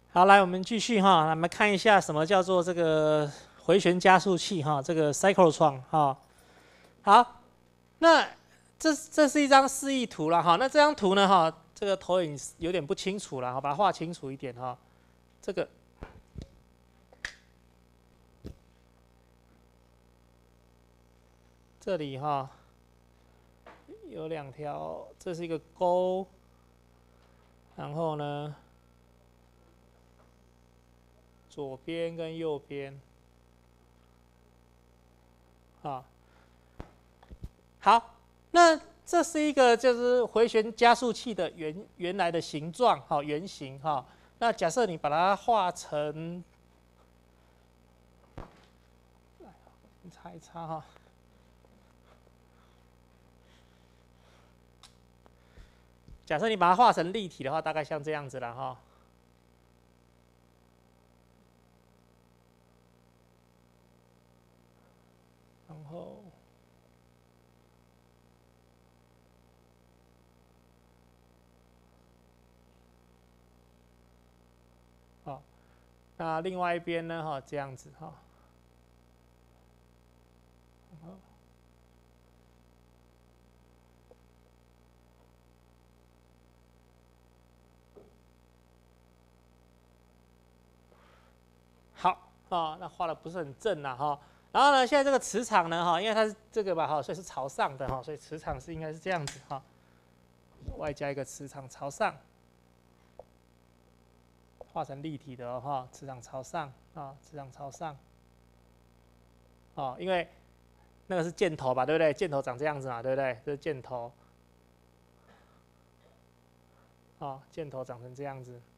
好，来我们继续哈，来我们看一下什么叫做这个回旋加速器哈，这个 cyclotron 哈。好，那这是一张示意图了哈。那这张图呢哈，这个投影有点不清楚了哈，把它画清楚一点哈。这个这里哈有两条，这是一个钩，然后呢左边跟右边，啊，好，那这是一个就是回旋加速器的原来的形状，哈，原型哈。那假设你把它画成，擦一擦哈。假设你把它画成立体的话，大概像这样子了哈。然后，好，那另外一边呢哈，这样子哈。好啊，那画的不是很正啦哈。然后呢，现在这个磁场呢哈，因为它是这个吧哈，所以是朝上的哈，所以磁场是应该是这样子哈，外加一个磁场朝上，画成立体的哈，磁场朝上啊，磁场朝上。哦，因为那个是箭头吧，对不对？箭头长这样子嘛，对不对？这是箭头。哦，箭头长成这样子。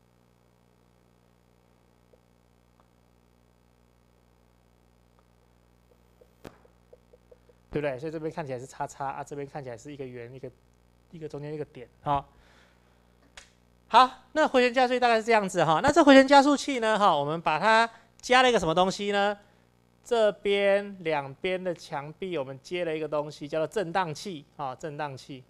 对不对？所以这边看起来是叉叉啊，这边看起来是一个圆，一个中间一个点啊。好，那回旋加速器大概是这样子哈。那这回旋加速器呢哈，我们把它加了一个什么东西呢？这边两边的墙壁我们接了一个东西，叫做振荡器啊，振荡器。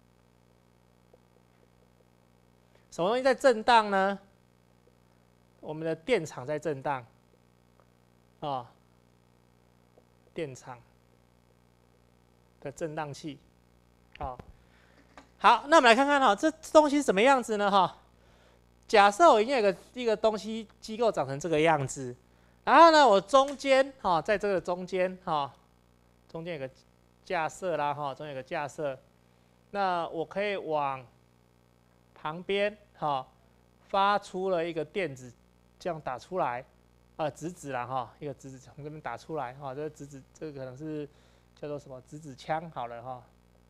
什么东西在震荡呢？我们的电场在震荡啊，电场的振荡器。好，好，那我们来看看哈，这东西是什么样子呢？哈，假设我已经有一个东西机构长成这个样子，然后呢，我中间哈，在这个中间哈，中间有个架设啦哈，中间有个架设，那我可以往旁边哈发出了一个电子，这样打出来，质子啦哈，一个质子从这边打出来哈，这个质子这个可能是叫做什么质子枪好了哈。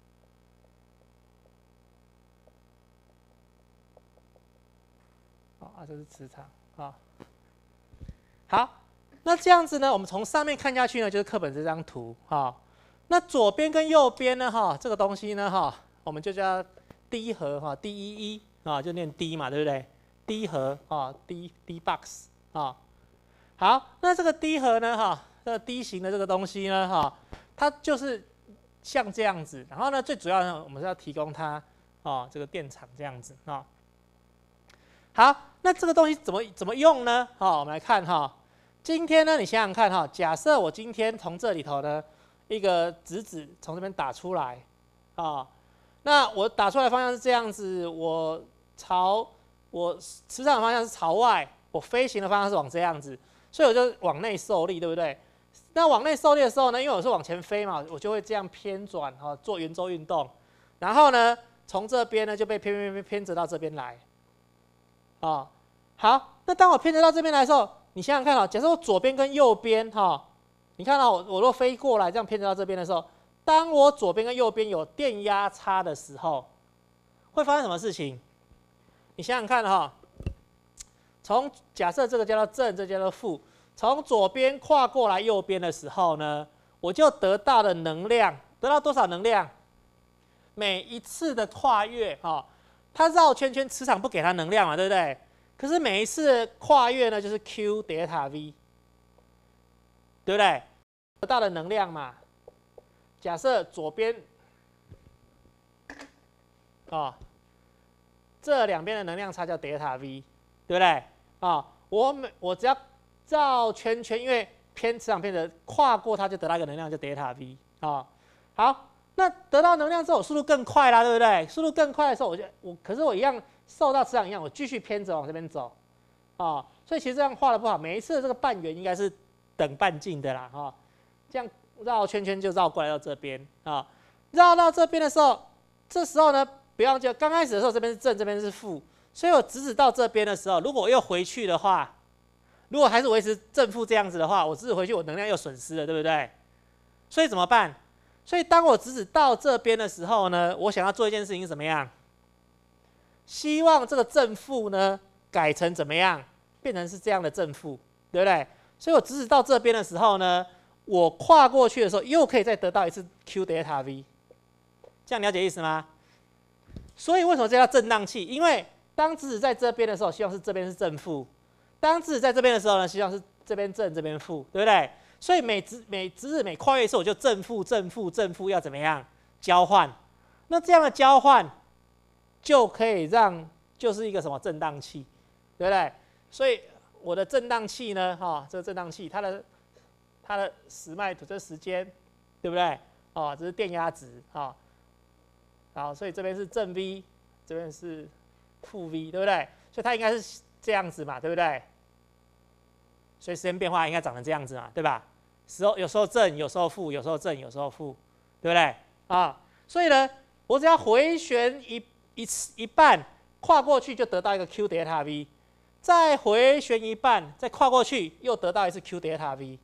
这是磁场啊。好，那这样子呢，我们从上面看下去呢，就是课本这张图哈。那左边跟右边呢哈，这个东西呢哈，我们就叫 D 核哈 ，D 啊，就念 D 嘛，对不对 ？D 核啊 ，D box 啊。好，那这个 D 核呢哈，这个 D 型的这个东西呢哈，它就是像这样子。然后呢，最主要呢，我们是要提供它这个电场这样子啊。好，那这个东西怎么用呢？我们来看哈。今天呢，你想想看哈，假设我今天从这里头呢，一个质子从这边打出来，那我打出来的方向是这样子，我磁场的方向是朝外，我飞行的方向是往这样子，所以我就往内受力，对不对？那往内受力的时候呢，因为我是往前飞嘛，我就会这样偏转做圆周运动，然后呢，从这边呢就被偏折到这边来。好，那当我偏折到这边来的时候，你想想看假设我左边跟右边你看到我若飞过来这样偏折到这边的时候，当我左边跟右边有电压差的时候，会发生什么事情？你想想看从假设这个叫做正，这叫做负，从左边跨过来右边的时候呢，我就得到的能量，得到多少能量？每一次的跨越它绕圈圈，磁场不给它能量嘛，对不对？可是每一次跨越呢，就是 Q 德塔 V， 对不对？得到的能量嘛。假设左边这两边的能量差叫德塔 V， 对不对？ 啊，我只要绕圈圈，因为磁场偏的跨过它就得到一个能量，就 delta V 啊。好，那得到能量之后，速度更快啦，对不对？速度更快的时候，可是我一样受到磁场影响，我继续偏着往这边走啊。所以其实这样画的不好，每一次的这个半圆应该是等半径的啦，哈。这样绕圈圈就绕过来到这边啊，绕到这边的时候，这时候呢，不要就刚开始的时候这边是正，这边是负，所以我直指到这边的时候，如果我又回去的话，如果还是维持正负这样子的话，我直指回去，我能量又损失了，对不对？所以怎么办？所以当我直指到这边的时候呢，我想要做一件事情是怎么样？希望这个正负呢改成怎么样？变成是这样的正负，对不对？所以我直指到这边的时候呢，我跨过去的时候又可以再得到一次 Q delta V， 这样了解意思吗？所以为什么这叫震荡器？因为当直指在这边的时候，希望是这边是正负；当直指在这边的时候呢，希望是这边正这边负，对不对？所以每直指每跨越一次，我就正负正负正负要怎么样交换？那这样的交换就可以让就是一个什么震荡器，对不对？所以我的震荡器呢，这个震荡器它的时脉图这时间，对不对？这是电压值好，所以这边是正 V， 这边是负 V， 对不对？所以它应该是这样子嘛，对不对？所以时间变化应该长成这样子嘛，对吧？有时候正，有时候负，有时候正，有时候负，对不对？所以呢，我只要回旋一半，跨过去就得到一个 Q delta V， 再回旋一半，再跨过去又得到一次 Q delta V，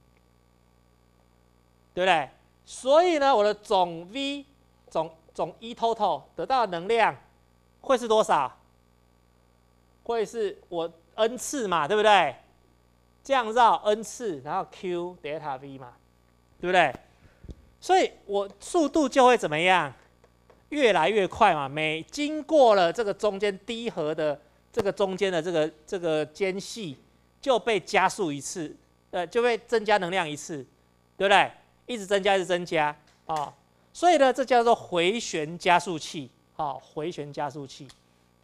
对不对？所以呢，我的总 V 总 E total 得到的能量会是多少？会是我 n 次嘛，对不对？这样绕 n 次，然后 Q delta V 嘛，对不对？所以我速度就会怎么样？越来越快嘛。每经过了这个中间低核的这个中间的这个间隙，就被加速一次，就被增加能量一次，对不对？一直增加，一直增加所以呢，这叫做回旋加速器回旋加速器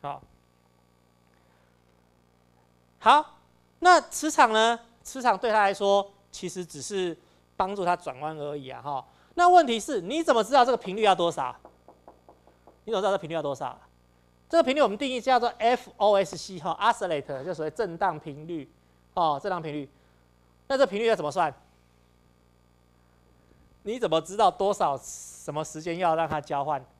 好。那磁场呢？磁场对它来说，其实只是帮助它转弯而已那问题是，你怎么知道这个频率要多少？你怎么知道这个频率要多少？这个频率我们定义叫做 FOSC oscillate， 就所谓震荡频率震荡频率。那这频率要怎么算？你怎么知道多少什么时间要让它交换？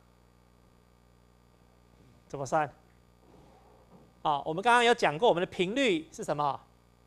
怎么算？我们刚刚有讲过，我们的频率是什么？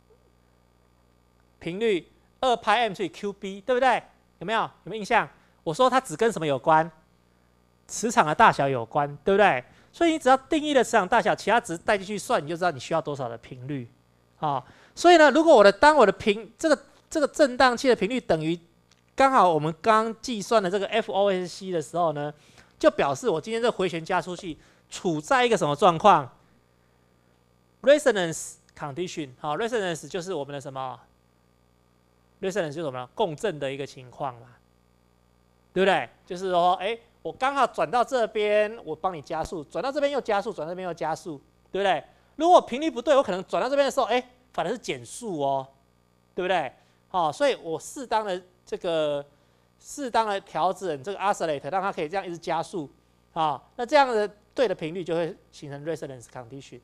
频率2πm除以 QB， 对不对？有没有印象？我说它只跟什么有关？磁场的大小有关，对不对？所以你只要定义了磁场大小，其他值带进去算，你就知道你需要多少的频率所以呢，如果当我的这个震荡器的频率等于刚好我们刚刚计算的这个 FOSC 的时候呢，就表示我今天这个回旋加速器处在一个什么状况？ Resonance condition resonance 就是我们的什么 ？Resonance 就是什么？共振的一个情况嘛，对不对？就是说，我刚好转到这边，我帮你加速；转到这边又加速，转到这边又加速，对不对？如果频率不对，我可能转到这边的时候，反而是减速对不对？所以我适当的调整这个 oscillate， 让它可以这样一直加速那这样的对的频率就会形成 resonance condition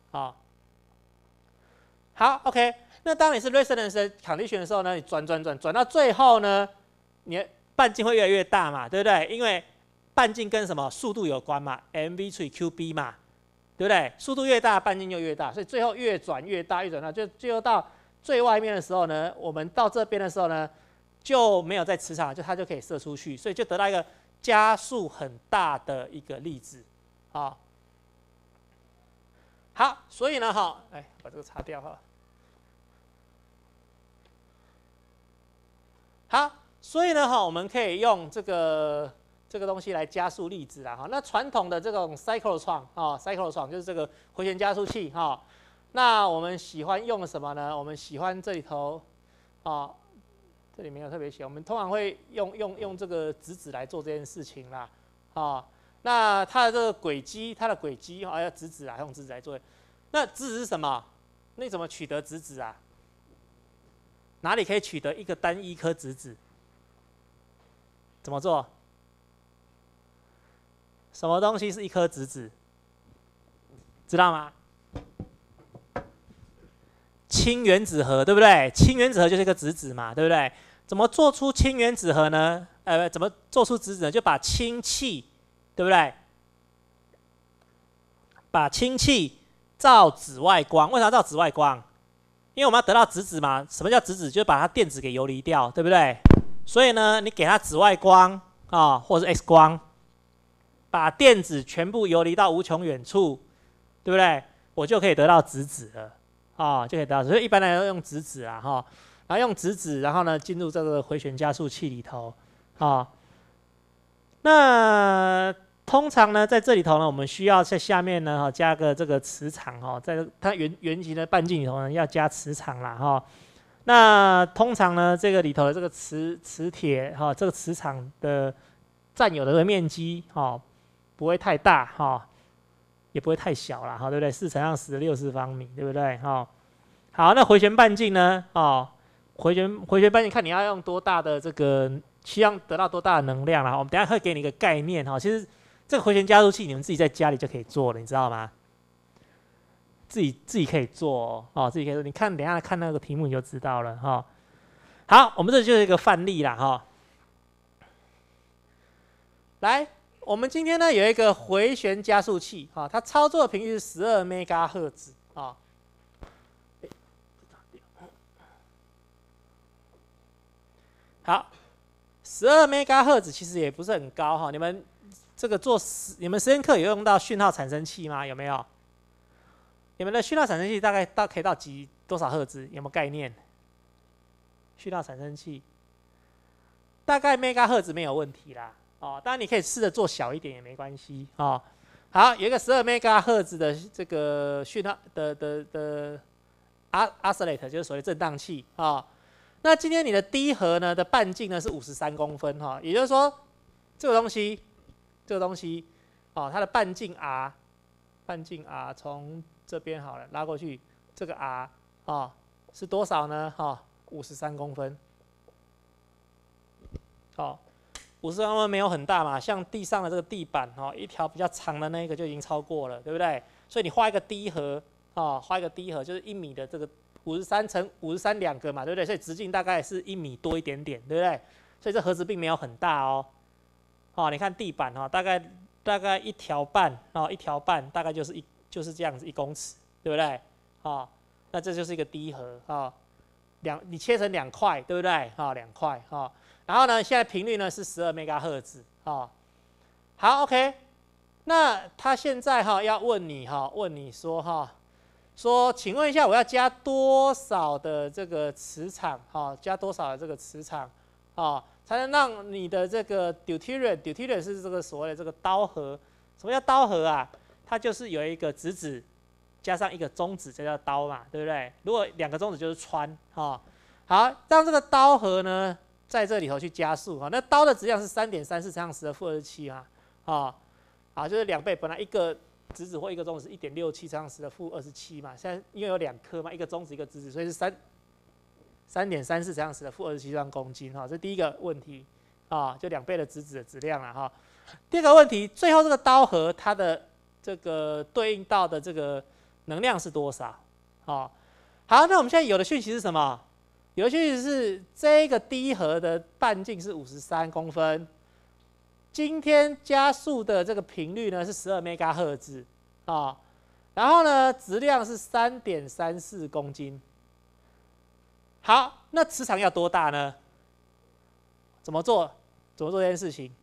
好 ，OK。那当你是 resonance condition 的时候呢，你转到最后呢，你的半径会越来越大嘛，对不对？因为半径跟什么速度有关嘛 ，mv 除以 qb 嘛，对不对？速度越大，半径就越大，所以最后越转越大，就最后到最外面的时候呢，我们到这边的时候呢，就没有在磁场，它就可以射出去，所以就得到一个加速很大的一个粒子好，所以呢，把这个擦掉好，所以呢，我们可以用这个东西来加速粒子那传统的这种 cyclotron 就是这个回旋加速器那我们喜欢用什么呢？我们喜欢这里头这里没有特别写，我们通常会用这个质子来做这件事情啦那它的轨迹要质子用质子来做。那质子是什么？ 那你怎么取得质子啊？哪里可以取得一个单一颗质子？怎么做？什么东西是一颗质子？知道吗？氢原子核，对不对？氢原子核就是一个质子嘛，对不对？怎么做出氢原子核呢？怎么做出质子呢？就把氢气，对不对？把氢气照紫外光，为啥要照紫外光？因为我们要得到质子嘛。什么叫质子？就是把它电子给游离掉，对不对？所以呢，你给它紫外光啊，或者是 X 光，把电子全部游离到无穷远处，对不对？我就可以得到质子了啊，就可以得到。所以一般来说用质子啊，哈，然后用质子，然后呢进入这个回旋加速器里头啊。那通常呢，在这里头呢，我们需要在下面呢，加个这个磁场哈，在它圆形的半径里头呢，要加磁场啦哈。那通常呢，这个里头的这个磁铁哈，这个磁场的占有的这个面积哈，不会太大哈，也不会太小啦哈，对不对？4乘上10的6次方米，对不对？哈，好，那回旋半径呢？哦，回旋半径看你要用多大的这个，希望得到多大的能量啦。我们等一下会给你一个概念哈，其实这个回旋加速器你们自己在家里就可以做了，你知道吗？自己可以做哦，自己可以做。你看，等一下看那个题目你就知道了哈。好，我们这就是一个范例啦哈。来，我们今天呢有一个回旋加速器啊，它操作的频率是12 MHz 啊。好，12 MHz 其实也不是很高哈。你们这个你们实验课有用到讯号产生器吗？有没有？你们的讯号产生器大概可以到多少赫兹？有没有概念？讯号产生器大概 MHz 没有问题啦。哦，当然你可以试着做小一点也没关系哦。好，有一个12 MHz 的这个讯号的 oscillator 就是所谓振荡器啊。哦，那今天你的第一核呢的半径呢是53公分哈，也就是说这个东西哦，它的半径 r 从这边好了拉过去，这个 r 哦是多少呢？哈，53公分。哦，53公分没有很大嘛，像地上的这个地板哦，一条比较长的那个就已经超过了，对不对？所以你画一个第一核哦，画一个第一核就是1米的这个53乘53两个嘛，对不对？所以直径大概是1米多一点点，对不对？所以这盒子并没有很大哦。哦，你看地板哈，大概一条半哦，一条半大概就是这样子1公尺，对不对？哦，那这就是一个第一核啊，你切成2块，对不对？啊，2块啊。然后呢，现在频率呢是12 MHz 啊。好 ，OK。那他现在要问你说，请问一下，我要加多少的这个磁场加多少的这个磁场才能让你的这个 deuterium 是这个所谓的这个氘核。什么叫氘核啊？它就是有一个质子加上一个中子，这叫氘嘛，对不对？如果2个中子就是氚好，让这个氘核呢在这里头去加速那氘的质量是3.34乘上10的-27好，就是2倍，本来一个质子或一个中子是1.67乘上10的-27嘛，现在因为有2颗嘛，一个中子一个质子，所以是3.34乘上10的-27公斤这是第一个问题就2倍的质子的质量了第二个问题，最后这个氘核它的这个对应到的这个能量是多少好，那我们现在有的讯息是什么？有的讯息是这个第一核的半径是53公分，今天加速的这个频率呢是12 MHz然后呢质量是3.34公斤。好，那磁场要多大呢？怎么做这件事情？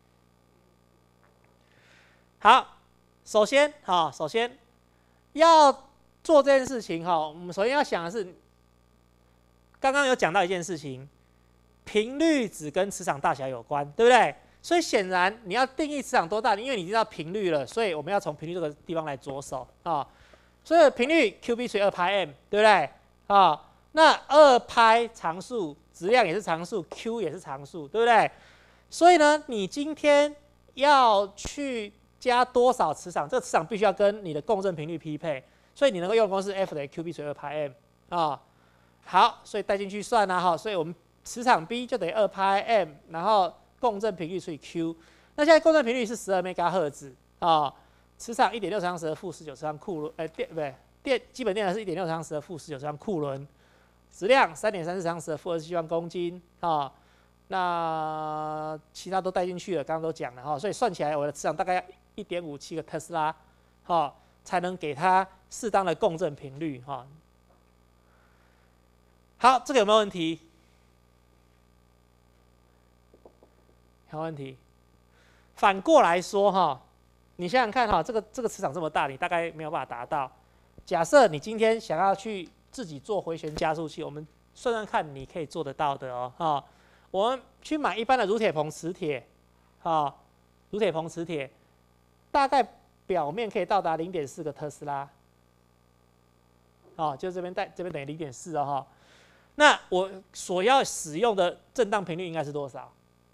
好，首先要做这件事情我们首先要想的是，刚刚有讲到一件事情，频率只跟磁场大小有关，对不对？所以显然你要定义磁场多大，因为你知道频率了，所以我们要从频率这个地方来着手所以频率 QB 除以2πm， 对不对那2π常数，质量也是常数 ，Q 也是常数，对不对？所以呢，你今天要去加多少磁场，这个磁场必须要跟你的共振频率匹配。 所以你能够用的公式 F 等于 QB 除以2派 m 啊。好，所以带进去算啦哈，所以我们磁场 B 就等于2派 m， 然后共振频率除以 Q。那现在共振频率是12 MHz 啊，磁场1.6乘10的负19乘库仑，基本电流是1.6乘10的负19乘库仑，质量3.34乘10的负27万公斤啊。那其他都带进去了，刚刚都讲了哈，所以算起来我的磁场大概要1.57个特斯拉，哈，才能给它适当的共振频率哈。好，这个有没有问题？有问题。反过来说哈，你想想看哈，这个磁场这么大，你大概没有办法达到。假设你今天想要去自己做回旋加速器，我们算算看，你可以做得到的哦，哈。我们去买一般的乳铁硼磁铁，啊，乳铁硼磁铁，大概表面可以到达0.4个特斯拉，啊，就这边等于0.4哦，哈。那我所要使用的振荡频率应该是多少？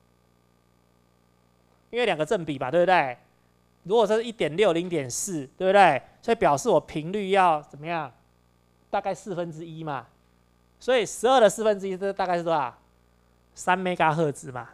因为两个正比吧，对不对？如果是1.6、0.4，对不对？所以表示我频率要怎么样？大概1/4嘛。所以12的1/4，这大概是多少？3 MHz 嘛，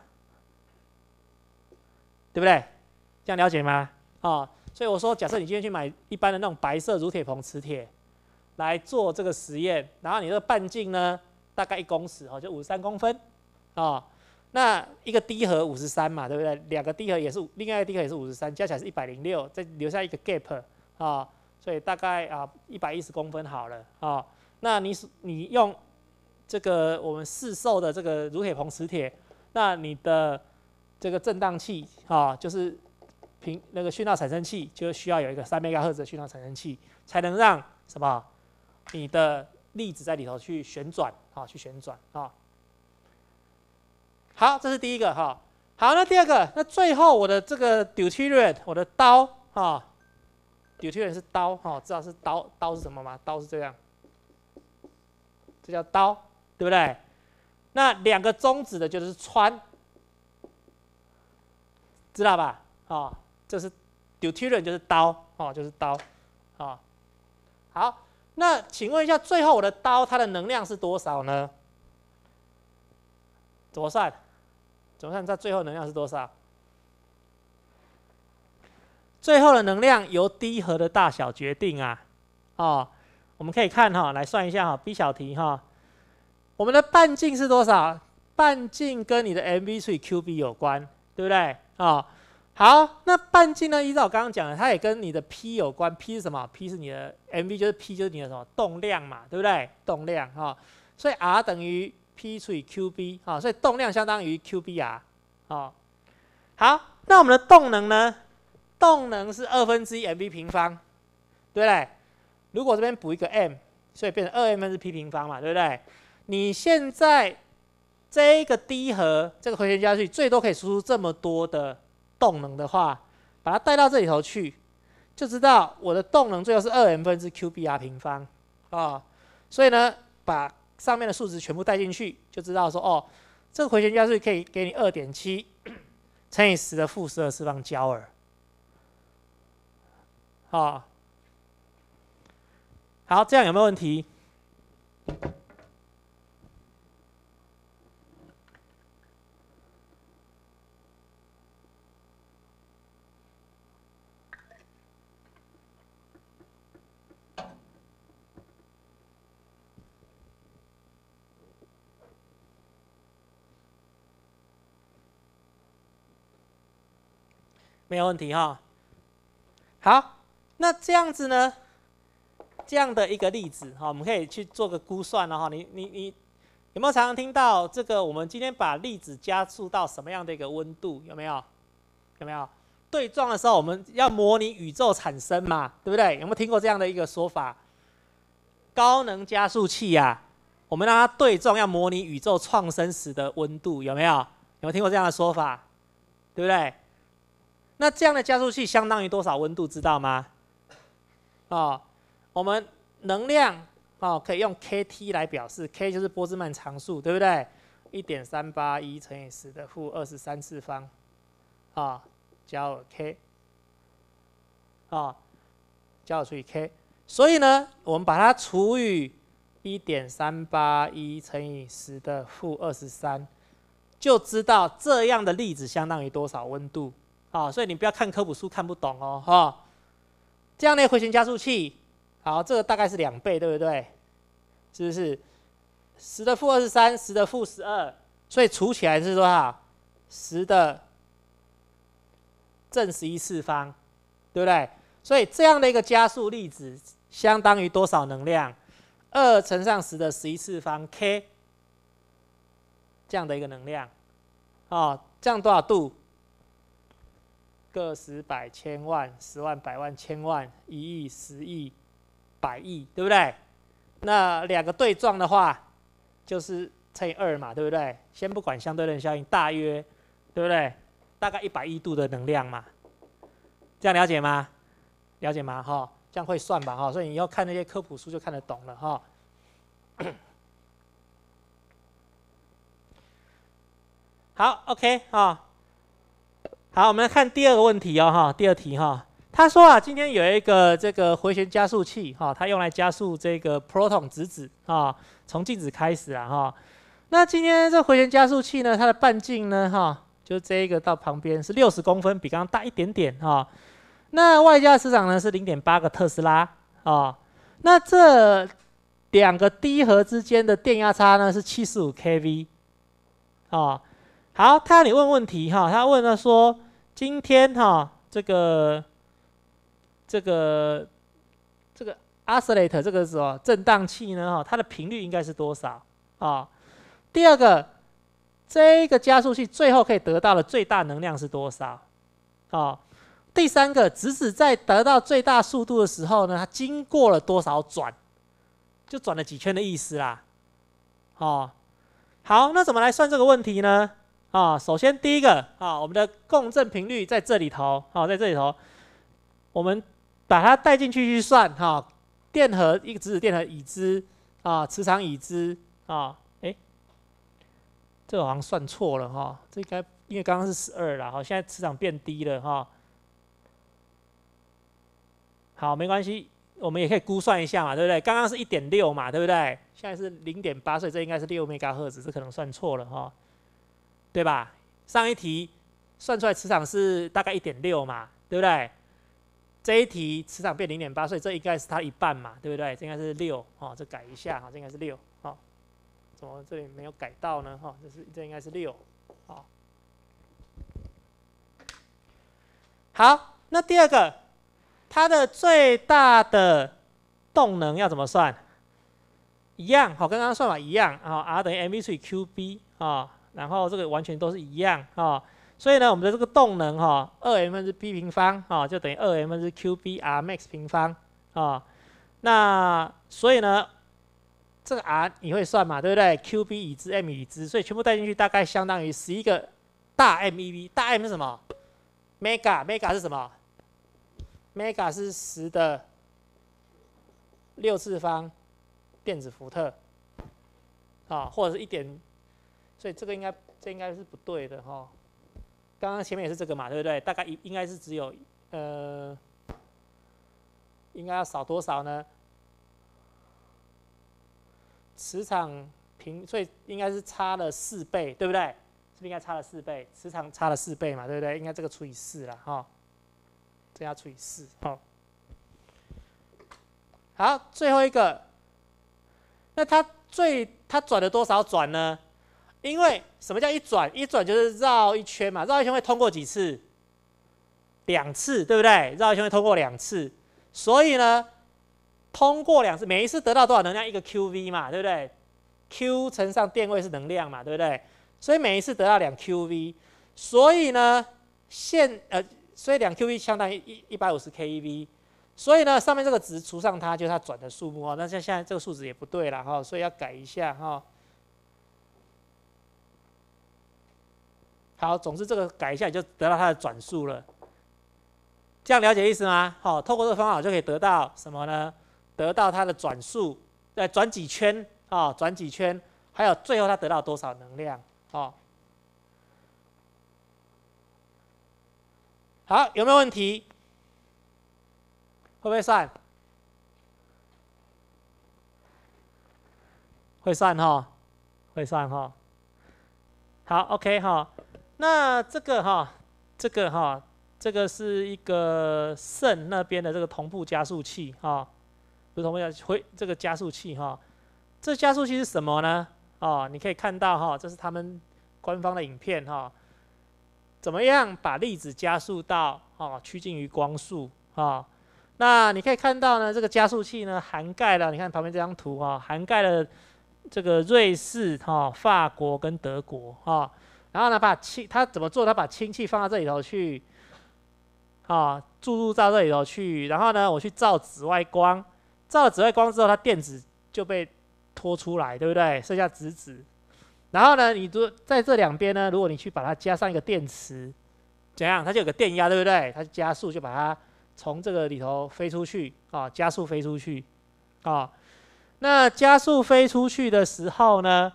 对不对？这样了解吗？哦，所以我说，假设你今天去买一般的那种白色乳铁硼磁铁来做这个实验，然后你这个半径呢，大概1公尺哦，就53公分哦。那一个低核53嘛，对不对？两个低核也是，另外一个低核也是53，加起来是106，再留下一个 gap 啊，所以大概110公分好了啊。那你用这个我们市售的这个乳铁硼磁铁，那你的这个振荡器啊，就是那个讯号产生器，就需要有一个3 MHz 的讯号产生器，才能让什么你的粒子在里头去旋转啊，去旋转啊。好，这是第一个哈。好，那第二个，那最后我的这个 deuterium， 我的刀哈 ，deuterium 是刀哈，知道是刀是什么吗？刀是这样，这叫刀，对不对？那两个中指的就是氚，知道吧？啊，这是 deuterium 就是刀哦，就是刀啊。好，那请问一下，最后我的刀它的能量是多少呢？怎么算？怎么算？它最后能量是多少？最后的能量由低核的大小决定啊。哦，我们可以看哈，来算一下哈 ，B 小题哈。我们的半径是多少？半径跟你的 mv 除以 qb 有关，对不对？哦，好，那半径呢？依照我刚刚讲的，它也跟你的 P 有关。P 是什么 ？P 是你的 mv， 就是 P 就是你的什么动量嘛，对不对？动量哈，所以 R 等于 P 除以 QB 啊，所以动量相当于 QBR 啊。好，那我们的动能呢？动能是1/2 mv 平方，对不对？如果这边补一个 m， 所以变成2m 是 p 平方嘛，对不对？你现在这个低核这个回旋加速器最多可以输出这么多的动能的话，把它带到这里头去，就知道我的动能最后是2m 分之 QBR 平方啊。所以呢，把上面的数值全部带进去，就知道说哦，这个回旋加速器可以给你2.7乘以10的负12次方焦耳。啊，好，这样有没有问题？没有问题哈。好，那这样子呢？这样的一个例子哈，我们可以去做个估算了哈。你有没有常常听到这个？我们今天把粒子加速到什么样的一个温度？有没有？有没有？对撞的时候，我们要模拟宇宙产生嘛，对不对？有没有听过这样的一个说法？高能加速器呀，我们让它对撞，要模拟宇宙创生时的温度，有没有？有没有听过这样的说法？对不对？那这样的加速器相当于多少温度？知道吗？哦，我们能量哦可以用 kT 来表示 ，k 就是波兹曼常数，对不对？1.381乘以10的负23次方，啊，焦耳 k， 啊，焦耳除以 k， 所以呢，我们把它除以1.381乘以10的负23，就知道这样的粒子相当于多少温度。所以你不要看科普书看不懂哦，这样的回旋加速器，好，这个大概是2倍，对不对？是不是？10的负23， 10的负12，所以除起来是多少？10的正11次方，对不对？所以这样的一个加速粒子相当于多少能量？2乘上10的11次方 K， 这样的一个能量，这样多少度？个十百千万10万百万千万1亿10亿100亿，对不对？那2个对撞的话，就是乘以2嘛，对不对？先不管相对论效应，大约，对不对？大概100亿度的能量嘛，这样了解吗？了解吗？这样会算吧？所以你要看那些科普书就看得懂了好 ，OK 好，我们来看第2个问题第2题他说今天有一个这个回旋加速器它用来加速这个 proton 质子从静止开始那今天这回旋加速器呢，它的半径呢就这一个到旁边是60公分，比刚刚大一点点那外加磁场呢是0.8个特斯拉那这2个低核之间的电压差呢是75 kV 好，他要你问问题他问了说，今天这个 oscillator 这个什么振荡器呢它的频率应该是多少第2个，这个加速器最后可以得到的最大能量是多少第3个，质子在得到最大速度的时候呢，它经过了多少转，就转了几圈的意思啦好，那怎么来算这个问题呢首先第一个我们的共振频率在这里头在这里头，我们把它带进去去算电荷一个质子电荷已知磁场已知这个好像算错了这应该因为刚刚是12啦现在磁场变低了好，没关系，我们也可以估算一下嘛，对不对？刚刚是1.6嘛，对不对？现在是0.8，所以这应该是6 MHz， 这可能算错了对吧？上一题算出来磁场是大概1.6嘛，对不对？这一题磁场变0.8，所以这应该是它一半嘛，对不对？这应该是6这改一下这应该是6怎么这里没有改到呢这应该是6好，那第2个，它的最大的动能要怎么算？一样跟刚刚算法一样R 等于 mv3qb然后这个完全都是一样所以呢，我们的这个动能2m 分之 p 平方就等于2m 分之 qb r max 平方那所以呢，这个 r 你会算嘛，对不对 ？qb 已知 m 已知，所以全部带进去大概相当于11个大 mev， 大 m 是什么 ？mega 是什么 ？mega 是10的6次方电子伏特或者是1点，所以这应该是不对的刚刚前面也是这个嘛，对不对？大概应该是只有应该要少多少呢？磁场所以应该是差了4倍，对不对？是不是应该差了4倍？磁场差了4倍嘛，对不对？应该这个除以4啦这要除以4好，最后一个，那它转了多少转呢？因为什么叫一转？一转就是绕一圈嘛，绕一圈会通过几次？2次，对不对？绕一圈会通过2次，所以呢，通过2次，每一次得到多少能量？一个 QV 嘛，对不对 ？Q 乘上电位是能量嘛，对不对？所以每一次得到2 QV， 所以呢，所以2 QV 相当于150 keV， 所以呢，上面这个值除上它就是它转的数目那现在这个数值也不对了所以要改一下好，总之这个改一下，你就得到它的转数了。这样了解意思吗？透过这个方法就可以得到什么呢？得到它的转数，转几圈转几圈，还有最后它得到多少能量好，有没有问题？会不会算？ 会算哈，会算哈。好 ，OK 哈。那这个哈，这个是一个肾那边的这个同步加速器哈，不是同步加速这个加速器哈。这加速器是什么呢？哦，你可以看到哈，这是他们官方的影片哈。怎么样把粒子加速到趋近于光速啊？那你可以看到呢，这个加速器呢涵盖了，你看旁边这张图涵盖了这个瑞士法国跟德国然后呢它怎么做？它把氢气放到这里头去注入到这里头去，然后呢我去照紫外光，照了紫外光之后，它电子就被拖出来，对不对？剩下质子。然后呢，你在这两边呢，如果你去把它加上一个电池，怎样？它就有个电压，对不对？它加速就把它从这个里头飞出去加速飞出去那加速飞出去的时候呢，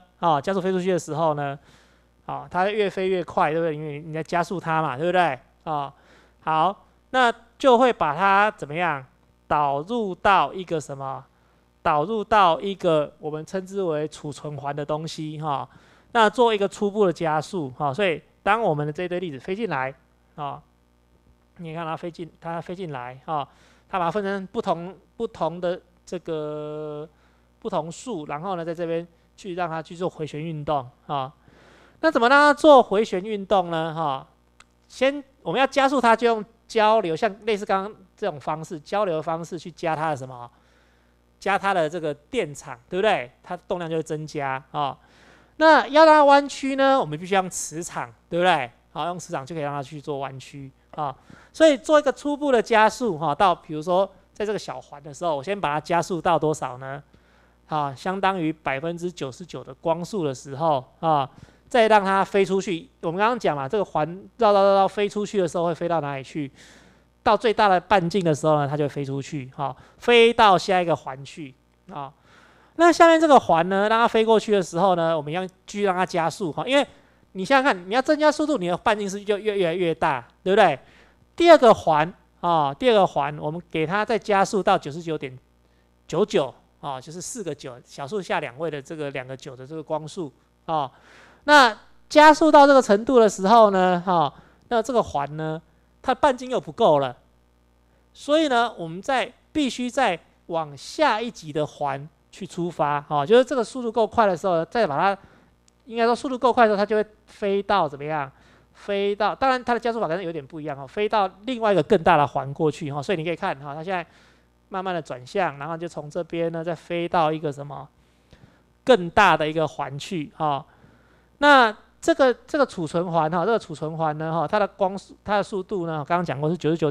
它越飞越快，对不对？因为你在加速它嘛，对不对？好，那就会把它怎么样？导入到一个什么？导入到一个我们称之为储存环的东西那做一个初步的加速所以当我们的这堆粒子飞进来你看它飞进来它把它分成不同的这个不同数，然后呢在这边去让它去做回旋运动那怎么让它做回旋运动呢先我们要加速它，就用交流，像类似刚刚这种方式，交流的方式去加它的什么？加它的这个电场，对不对？它动量就会增加那要让它弯曲呢，我们必须用磁场，对不对？用磁场就可以让它去做弯曲所以做一个初步的加速到比如说在这个小环的时候，我先把它加速到多少呢？相当于99%的光速的时候再让它飞出去。我们刚刚讲嘛，这个环绕飞出去的时候会飞到哪里去？到最大的半径的时候呢，它就会飞出去飞到下一个环去那下面这个环呢，让它飞过去的时候呢，我们要继续让它加速因为你想想看，你要增加速度，你的半径是就越来越大，对不对？第二个环我们给它再加速到99.99就是4个9，小数下2位的这个2个9的这个光速那加速到这个程度的时候呢那这个环呢，它的半径又不够了，所以呢，我们必须再往下一级的环去出发就是这个速度够快的时候，再把它，应该说速度够快的时候，它就会飞到怎么样？飞到，当然它的加速法可能有点不一样飞到另外一个更大的环过去所以你可以看它现在慢慢的转向，然后就从这边呢再飞到一个什么更大的一个环去那这个储存环这个储存环呢它的速度呢，刚刚讲过是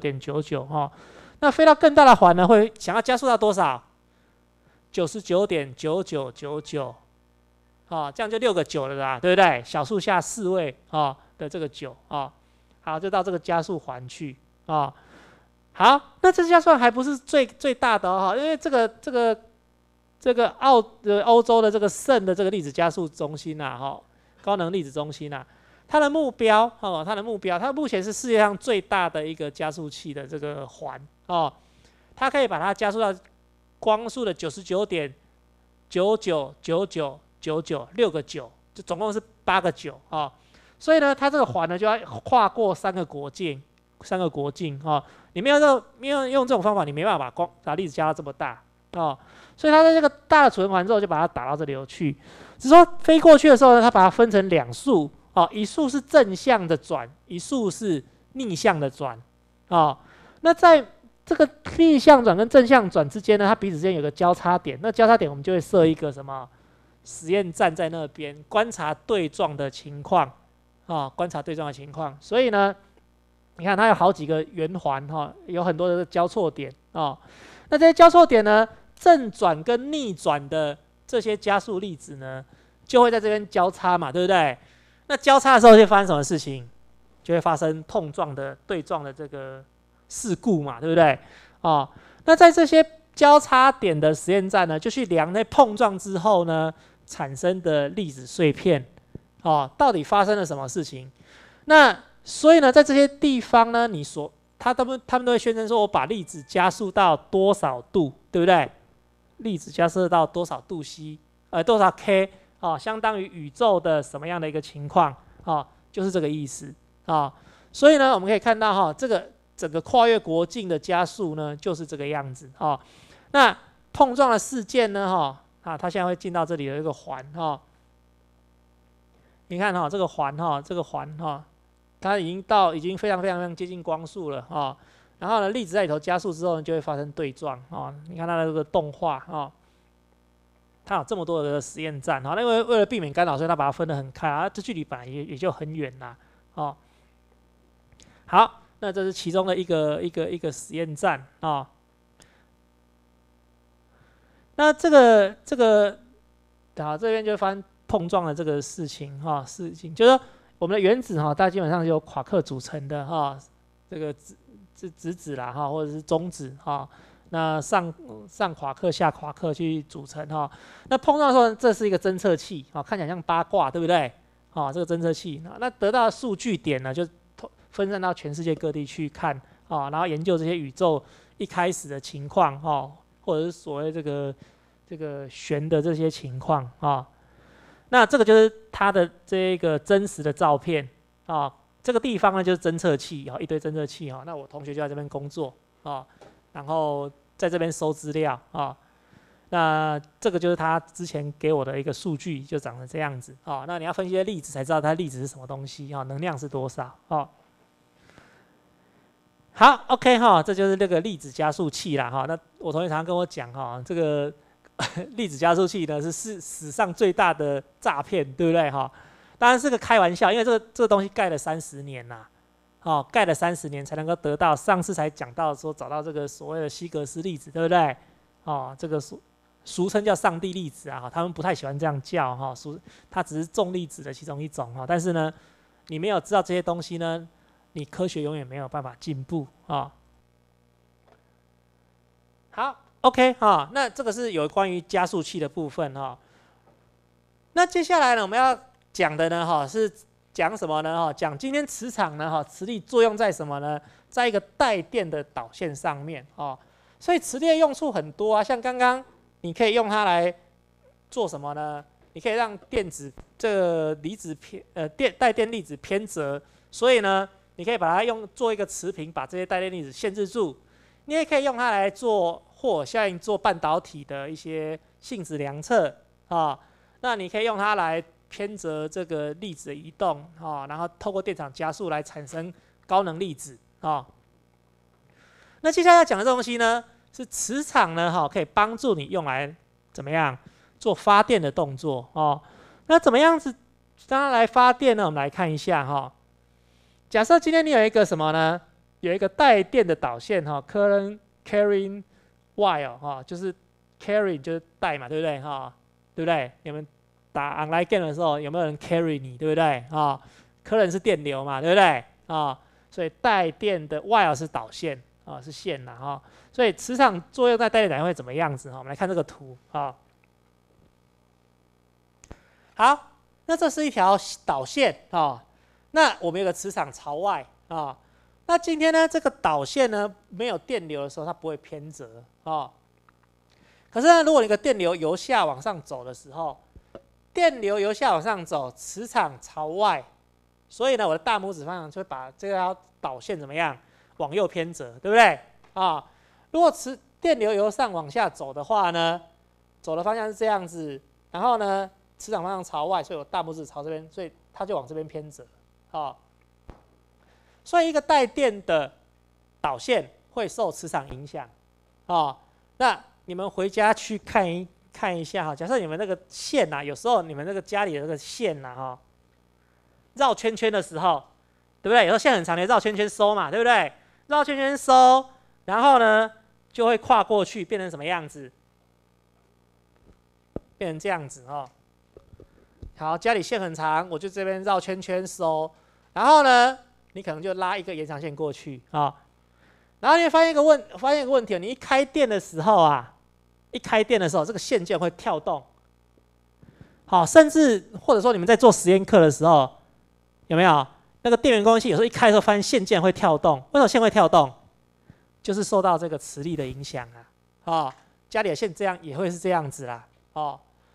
99.99那飞到更大的环呢，会想要加速到多少？99.9999这样就6个9了啦，对不对？小数下4位的这个9好，就到这个加速环去好，那这加速环还不是最大的因为这个欧洲的这个圣的这个粒子加速中心高能粒子中心它的目标它目前是世界上最大的一个加速器的这个环它可以把它加速到光速的99.999999，6个9，就总共是8个9所以呢，它这个环呢就要跨过3个国境你没有用这种方法，你没办法把粒子加到这么大所以它在这个大的储存环之后，就把它打到这里去。只是说飞过去的时候呢，它把它分成2束一束是正向的转，一束是逆向的转那在这个逆向转跟正向转之间呢，它彼此之间有个交叉点，那交叉点我们就会设一个什么实验站在那边观察对撞的情况所以呢，你看它有好几个圆环有很多的交错点那这些交错点呢，正转跟逆转的这些加速粒子呢，就会在这边交叉嘛，对不对？那交叉的时候会发生什么事情？就会发生碰撞的对撞的这个事故嘛，对不对？那在这些交叉点的实验站呢，就去量那碰撞之后呢产生的粒子碎片到底发生了什么事情？那所以呢，在这些地方呢，他们都会宣称说，我把粒子加速到多少度，对不对？粒子加速到多少度 C 多少 k 哦，相当于宇宙的什么样的一个情况哦，就是这个意思啊。所以呢，我们可以看到哈，这个整个跨越国境的加速呢，就是这个样子啊。那碰撞的事件呢，哈它现在会进到这里有一个环哈。你看哈，这个环哈，它已经非常非常接近光速了啊。然后呢，粒子在里头加速之后呢，就会发生对撞啊。你看它的这个动画啊，它有这么多的实验站啊。那因为了避免干扰，所以它把它分得很开啊。这距离本来也就很远啦，哦。好，那这是其中的一个实验站啊。那这个，好，这边就发生碰撞的这个事情哈，就是说我们的原子哈，它基本上是由夸克组成的哈，这个质子啦哈，或者是中子哈，那上夸克下夸克去组成哈。那碰撞的时候，这是一个侦测器啊，看起来像八卦，对不对？啊，这个侦测器，那得到的数据点呢，就分散到全世界各地去看啊，然后研究这些宇宙一开始的情况哈，或者是所谓这个旋的这些情况啊。那这个就是它的这个真实的照片啊。这个地方呢就是侦测器啊，一堆侦测器啊。那我同学就在这边工作啊，然后在这边收资料啊。那这个就是他之前给我的一个数据，就长成这样子啊。那你要分析粒子才知道它粒子是什么东西啊，能量是多少啊。好 ，OK 哈，这就是这个粒子加速器啦哈。那我同学常常跟我讲哈，这个粒子加速器呢是史上最大的诈骗，对不对哈？当然是个开玩笑，因为这个东西盖了30年啦，哦，盖了30年才能够得到。上次才讲到说找到这个所谓的希格斯粒子，对不对？哦，这个俗称叫上帝粒子啊，他们不太喜欢这样叫哈，它只是重粒子的其中一种哈。但是呢，你没有知道这些东西呢，你科学永远没有办法进步啊。好 ，OK 哈，那这个是有关于加速器的部分哈。那接下来呢，我们要讲的呢哈是讲什么呢哈？讲今天磁场呢哈，磁力作用在什么呢？在一个带电的导线上面哦。所以磁力的用处很多啊，像刚刚你可以用它来做什么呢？你可以让电子这个离子带电粒子偏折，所以呢，你可以把它做一个磁频，把这些带电粒子限制住。你也可以用它来做霍尔效应，做半导体的一些性质量测啊。那你可以用它来偏折这个粒子的移动啊，然后透过电场加速来产生高能粒子啊。那接下来要讲的这东西呢，是磁场呢哈，可以帮助你用来怎么样做发电的动作哦。那怎么样子让它来发电呢？我们来看一下哈。假设今天你有一个什么呢？有一个带电的导线哈 ，current carrying wire 哈，就是 carry 就是带嘛，对不对哈？对不对？你们打 online game 的时候有没有人 carry 你，对不对啊？current 是电流嘛，对不对啊？所以带电的 wire 是导线啊，是线啦哈。所以磁场作用在带电导线会怎么样子哈？我们来看这个图啊。好，那这是一条导线啊。那我们有个磁场朝外啊。那今天呢，这个导线呢没有电流的时候，它不会偏折啊。可是呢，如果你的电流由下往上走的时候，电流由下往上走，磁场朝外，所以呢，我的大拇指方向就会把这条导线怎么样往右偏折，对不对啊？如果电流由上往下走的话呢，走的方向是这样子，然后呢，磁场方向朝外，所以我大拇指朝这边，所以它就往这边偏折啊。所以一个带电的导线会受磁场影响啊。那你们回家去看一下哈。假设你们那个线有时候你们那个家里的那个线哈，绕圈圈的时候，对不对？有时候线很长，你绕圈圈收嘛，对不对？绕圈圈收，然后呢就会跨过去，变成什么样子？变成这样子哈。好，家里线很长，我就这边绕圈圈收，然后呢？你可能就拉一个延长线过去啊，然后你发现一个问题，你一开电的时候这个线件会跳动，好，甚至或者说你们在做实验课的时候，有没有那个电源供应器有时候一开的时候发现线件会跳动？为什么线会跳动？就是受到这个磁力的影响啊，家里的线这样也会是这样子啦，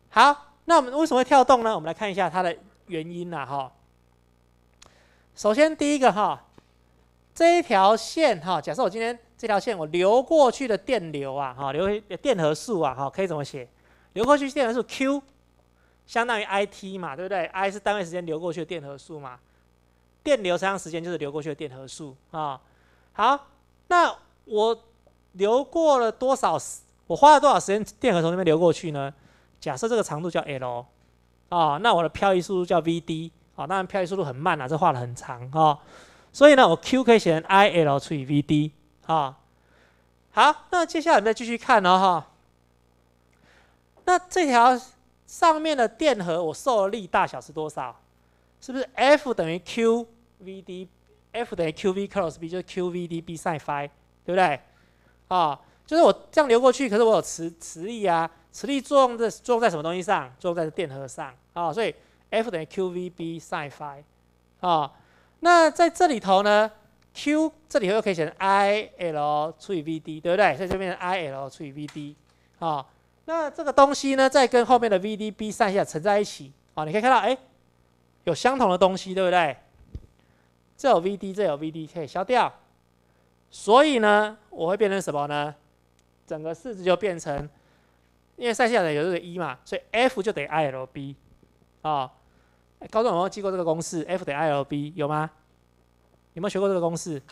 好，那我们为什么会跳动呢？我们来看一下它的原因啦哈。首先第一个哈，这一条线哈，假设我今天这条线我流过去的电流啊，哈，电荷数啊，哈，可以怎么写？流过去电荷数 Q 相当于 IT 嘛，对不对 ？I 是单位时间流过去的电荷数嘛，电流乘上时间就是流过去的电荷数啊。好，那我流过了多少？我花了多少时间电荷从那边流过去呢？假设这个长度叫 L 啊，那我的漂移速度叫 VD 啊，当然漂移速度很慢啊，这画的很长啊。所以呢，我 Q 可以写成 IL 除以 VD 啊。好，那接下来我们再继续看哦哈。那这条上面的电荷我受的力大小是多少？是不是 F 等于 Q VD？F 等于 QV cross B 就是 QVD B sin phi， 对不对？啊，就是我这样流过去，可是我有磁力啊，磁力作用在什么东西上？作用在电荷上啊，所以 F 等于 QVB sin phi 啊。那在这里头呢 ，Q 这里头又可以写成 IL 除以 VD， 对不对？所以就变成 IL 除以 VD 啊。那这个东西呢，再跟后面的 VDB 上下乘在一起啊，你可以看到，哎，有相同的东西，对不对？这有 VD， 这有 VD， 可以消掉。所以呢，我会变成什么呢？整个式子就变成，因为上下的有这个一嘛，所以 F 就等于 ILB 啊。高中有没有记过这个公式 ？F 等于 ILB 有吗？有没有学过这个公式？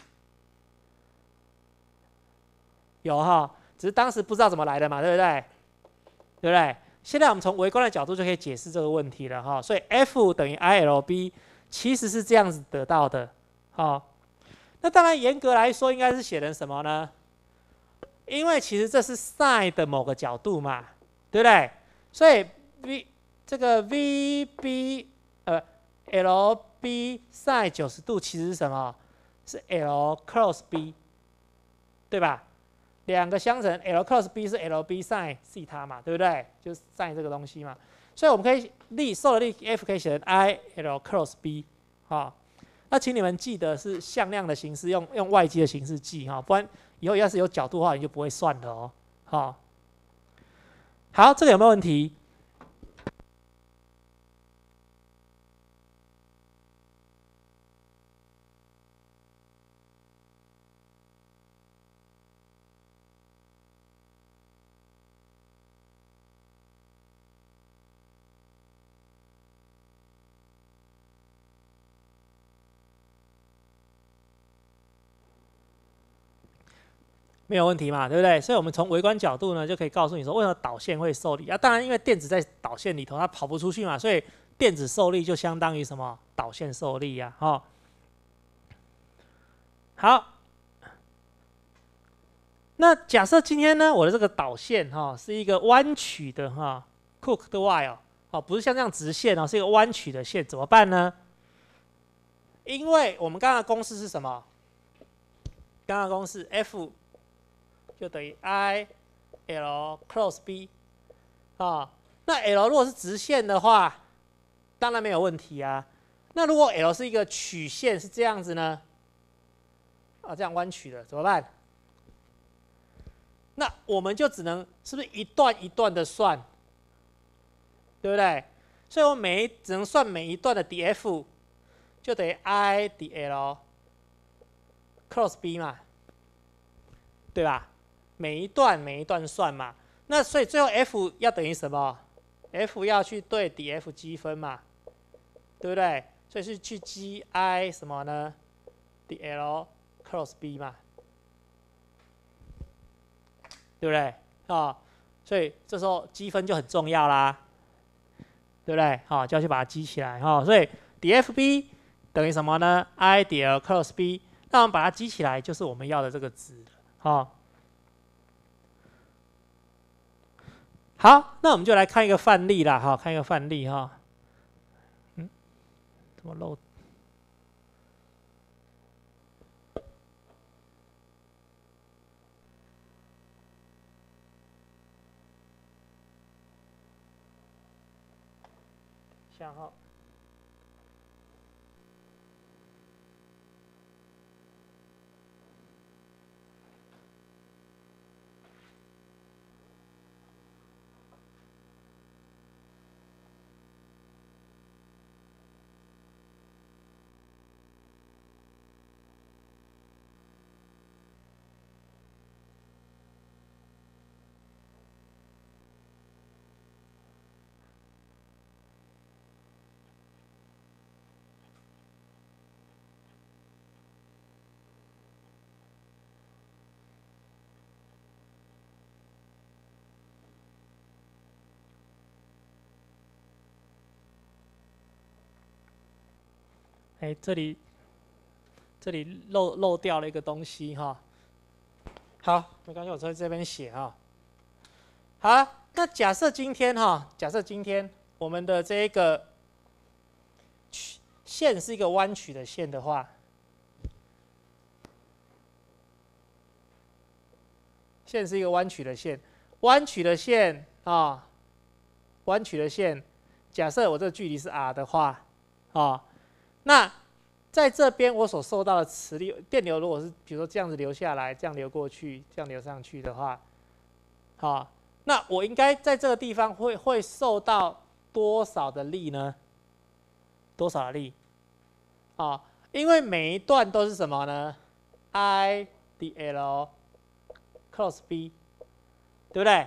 有哈，只是当时不知道怎么来的嘛，对不对？对不对？现在我们从微观的角度就可以解释这个问题了哈。所以 F 等于 ILB 其实是这样子得到的，好。那当然严格来说应该是写成什么呢？因为其实这是 sin 的某个角度嘛，对不对？所以 这个 VB LB sin 90度其实是什么？是 L cross B， 对吧？两个相乘 L cross B 是 LB sin 西塔嘛，对不对？就是 sin 这个东西嘛。所以我们可以受的力 F 可以写成 IL cross B 啊。那请你们记得是向量的形式，用外接的形式记哈，不然以后要是有角度的话，你就不会算了哦。好，这个有没有问题？没有问题嘛，对不对？所以我们从微观角度呢，就可以告诉你说，为什么导线会受力啊？当然，因为电子在导线里头，它跑不出去嘛，所以电子受力就相当于什么？导线受力呀，好，那假设今天呢，我的这个导线是一个弯曲的Cook 的 Y 不是像这样直线是一个弯曲的线，怎么办呢？因为我们刚刚的公式是什么？刚刚的公式 F 就等于 I L cross B 那 L 如果是直线的话，当然没有问题啊。那如果 L 是一个曲线是这样子呢？这样弯曲的怎么办？那我们就只能是不是一段一段的算，对不对？所以我只能算每一段的 dF， 就等于 I dL cross B 嘛，对吧？每一段算嘛。那所以最后 F 要等于什么 ？F 要去对 dF 积分嘛，对不对？所以是去积 I 什么呢 ？dL cross B 嘛。对不对？所以这时候积分就很重要啦，对不对？就要去把它积起来所以 dFB 等于什么呢 ？I dL cross B， 那我们把它积起来，就是我们要的这个值好，那我们就来看一个范例啦，看一个范例怎么漏？像哎，这里漏掉了一个东西哈。好，没关系，我在这边写哈。好了，那假设今天我们的这个线是一个弯曲的线的话，线是一个弯曲的线，弯曲的线啊，弯曲的线，假设我这个距离是 r 的话，啊，那在这边我所受到的磁力电流，如果是比如说这样子流下来，这样流过去，这样流上去的话，好，那我应该在这个地方会受到多少的力呢？多少的力？啊，因为每一段都是什么呢 ？I dl cross b， 对不对？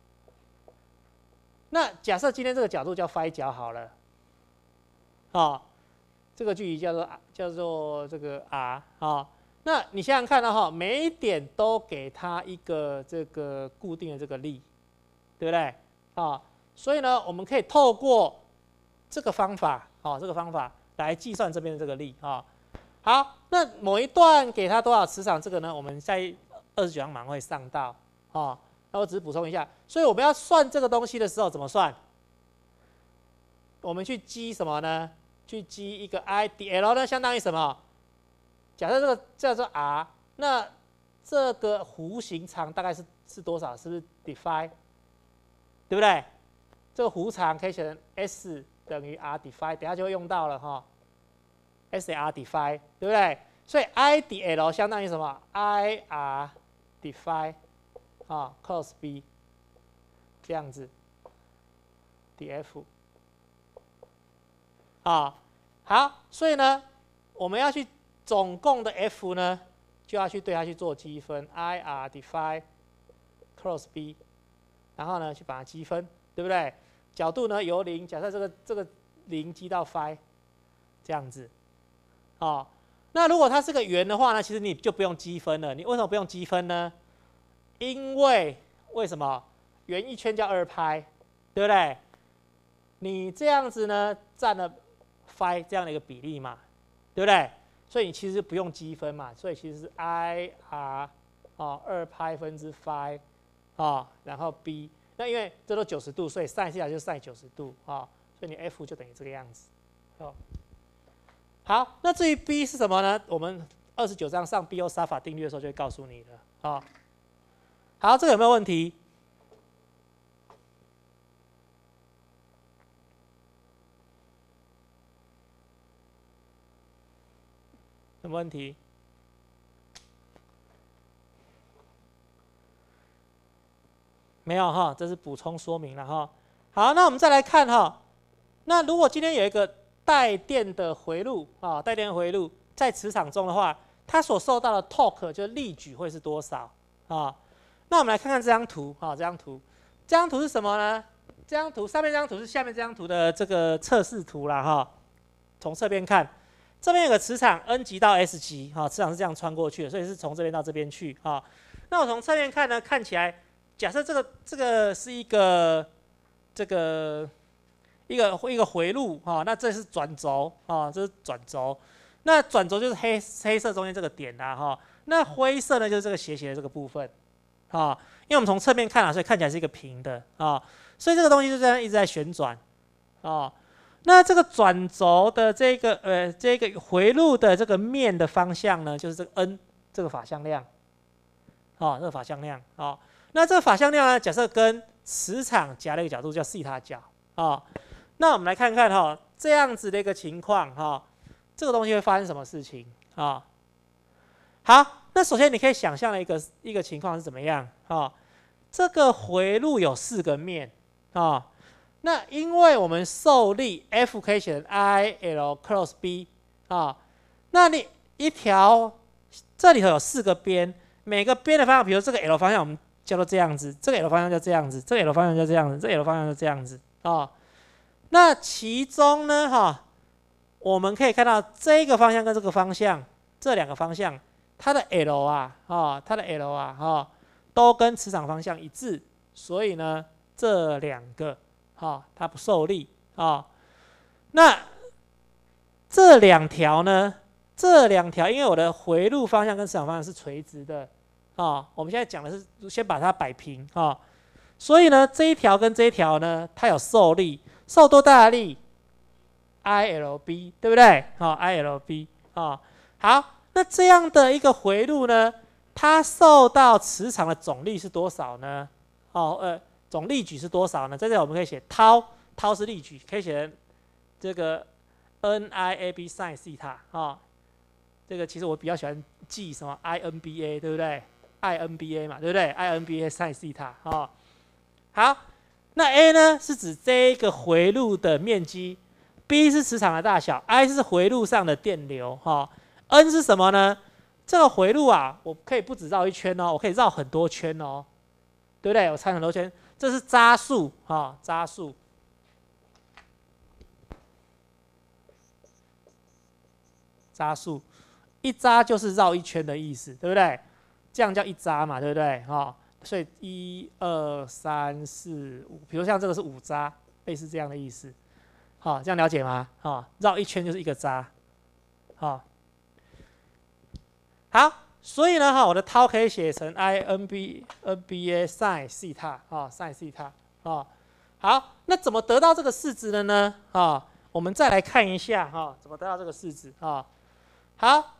那假设今天这个角度叫 phi 角好了，啊，这个距离叫做这个 r 啊。那你想想看到哈，每一点都给它一个这个固定的这个力，对不对？啊，所以呢，我们可以透过这个方法，这个方法来计算这边的这个力啊。好，那某一段给它多少磁场，这个呢，我们在29堂马上会上到啊。那我只是补充一下，所以我们要算这个东西的时候怎么算？我们去积什么呢？去积一个 I dl 呢，相当于什么？假设这个叫做 r， 那这个弧形长大概是多少？是不是 dphi？ 对不对？这个弧长可以写成 S 等于 r dphi， 等下就会用到了哈。S r dphi， 对不对？所以 I dl 相当于什么 ？I r dphi 啊 cos b 这样子 df 啊，好，所以呢，我们要去总共的 F 呢，就要去对它去做积分 ，I r dphi cross b， 然后呢去把它积分，对不对？角度呢由0，假设这个0积到 phi， 这样子，哦，那如果它是个圆的话呢，其实你就不用积分了。你为什么不用积分呢？因为为什么圆一圈叫2拍，对不对？你这样子呢占了 phi 这样的一个比例嘛，对不对？所以你其实不用积分嘛，所以其实是 I r 2拍分之 phi 然后 b， 那因为这都90度，所以 sin 西塔就 sin 90度所以你 F 就等于这个样子好，那至于 b 是什么呢？我们29章上 B O 沙法定律的时候就会告诉你了好，这个有没有问题？什么问题？没有哈，这是补充说明了哈。好，那我们再来看哈。那如果今天有一个带电的回路带电回路在磁场中的话，它所受到的 torque 就是力矩会是多少那我们来看看这张图这张图是什么呢？这张图上面这张图是下面这张图的这个测试图啦从侧边看，这边有个磁场 N 极到 S 极磁场是这样穿过去的，所以是从这边到这边去那我从侧面看呢，看起来假设这个是一个一个回路那这是转轴这是转轴，那转轴就是黑色中间这个点啦那灰色呢就是这个斜斜的这个部分因为我们从侧面看所以看起来是一个平的所以这个东西就这样一直在旋转那这个转轴的这个回路的这个面的方向呢，就是这个 n 这个法向量这个法向量那这个法向量呢，假设跟磁场夹的一个角度叫西塔角那我们来看看这样子的一个情况这个东西会发生什么事情好，那首先你可以想象的一个情况是怎么样这个回路有4个面那因为我们受力 F 可以写成 I L cross B 那你一条这里头有4个边，每个边的方向，比如这个 L 方向我们叫做这样子，这个 L 方向就这样子，这个 L 方向就这样子，这个 L 方向就这样子那其中呢我们可以看到这个方向跟这个方向，这2个方向，它的 L 它的 L 都跟磁场方向一致，所以呢这2个它不受力那这两条呢，这两条因为我的回路方向跟市场方向是垂直的啊，我们现在讲的是先把它摆平啊，所以呢这一条跟这一条呢，它有受力，受多大的力 ？ILB 对不对？好 ，ILB 啊，好，那这样的一个回路呢，它受到磁场的总力是多少呢？总力矩是多少呢？在这里我们可以写涛是力矩，可以写成这个 NIAB sin 西塔啊。这个其实我比较喜欢记什么 INBA 对不对 ？INBA 嘛，对不对 ？INBA sin 西塔啊。好，那 A 呢是指这个回路的面积 ，B 是磁场的大小 ，I 是回路上的电流哈。N 是什么呢？这个回路啊，我可以不止绕一圈哦，我可以绕很多圈哦，对不对？我缠很多圈，这是扎数啊，扎数。扎数，一扎就是绕一圈的意思，对不对？这样叫一扎嘛，对不对？哈，所以1、2、3、4、5，比如像这个是5扎，类似这样的意思。好，这样了解吗？好，绕一圈就是一个扎。好。好，所以呢，哈，我的涛可以写成 INBA sin 西塔啊，sin 西塔啊。好，那怎么得到这个式子的呢？啊，我们再来看一下哈，怎么得到这个式子啊？好，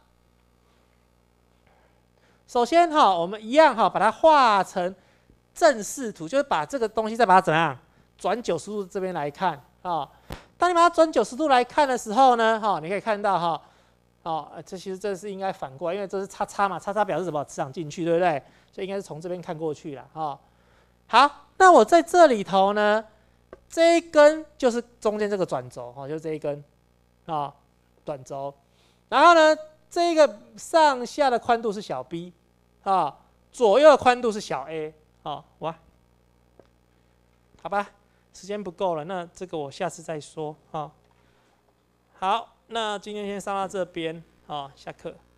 首先哈，我们一样哈，把它画成正视图，就是把这个东西再把它怎么样转90度这边来看啊。当你把它转90度来看的时候呢，哈，你可以看到哈。这其实这是应该反过来，因为这是叉叉嘛，叉叉表示什么？磁场进去，对不对？所以应该是从这边看过去了好，那我在这里头呢，这一根就是中间这个转轴就是这一根短轴。然后呢，这个上下的宽度是小 b 左右的宽度是小 a 哇，好吧，时间不够了，那这个我下次再说好。那今天先上到这边，下课。